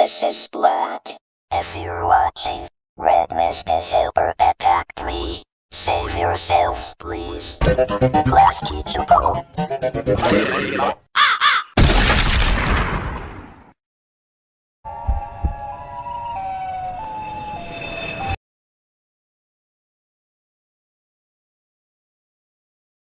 This is Vlad. If you're watching, Red Mist the Helper attacked me. Save yourselves, please. Class teachable.